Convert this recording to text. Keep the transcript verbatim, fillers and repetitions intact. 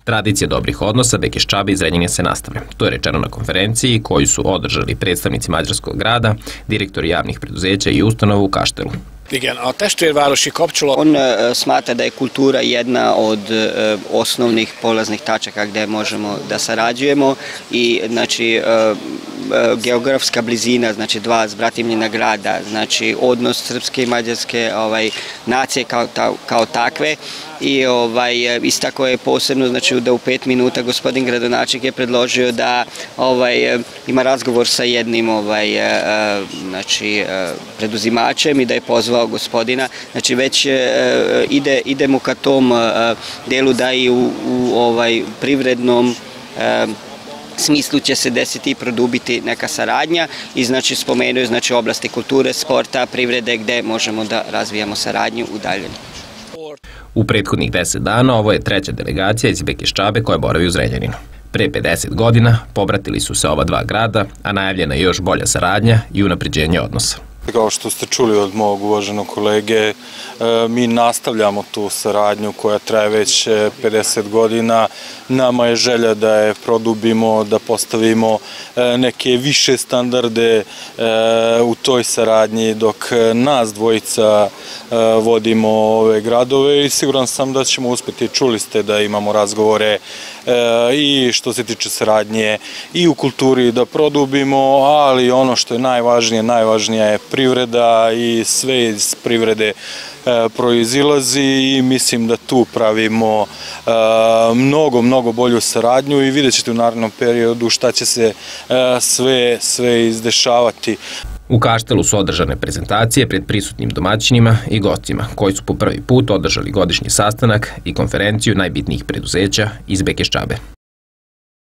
Tradicija dobrih odnosa Bekeščabe i Zrenjanina se nastavlja. To je rečeno na konferenciji koju su održali predstavnici mađarskog grada, direktori javnih preduzeća i ustanova u Kaštelu. On smatra da je kultura jedna od osnovnih polaznih tačaka gde možemo da sarađujemo i znači geografska blizina, znači dva zbratimljena grada, znači odnos srpske i mađarske ovaj, nacije kao, ta, kao takve i ovaj, istako je posebno znači, da u pet minuta gospodin gradonačelnik je predložio da ovaj, ima razgovor sa jednim ovaj, znači, preduzimačem i da je pozvao gospodina, znači već ide, idemo ka tom delu da i u, u ovaj, privrednom smislu će se desiti i produbiti neka saradnja i znači spomenuo znači oblasti kulture, sporta, privrede gde možemo da razvijamo saradnju u daljem. U prethodnih deset dana ovo je treća delegacija iz Bekeščabe koja boravi u Zrenjaninu. Pre pedeset godina pobratili su se ova dva grada, a najavljena je još bolja saradnja i unapređenje odnosa. Kao što ste čuli od mog uvaženog kolege, mi nastavljamo tu saradnju koja traje već pedeset godina. Nama je želja da je produbimo, da postavimo neke više standarde u toj saradnji dok nas dvojica vodimo ove gradove i siguran sam da ćemo uspjeti. Čuli ste da imamo razgovore i što se tiče saradnje i u kulturi da produbimo, ali ono što je najvažnije, najvažnija je privreda i sve iz privrede proizilazi i mislim da tu pravimo mnogo, mnogo bolju saradnju i vidjet ćete u narednom periodu šta će se sve, sve izdešavati. U Kaštelu su održane prezentacije pred prisutnim domaćinima i gostima koji su po prvi put održali godišnji sastanak i konferenciju najbitnijih preduzeća iz Bekeščabe.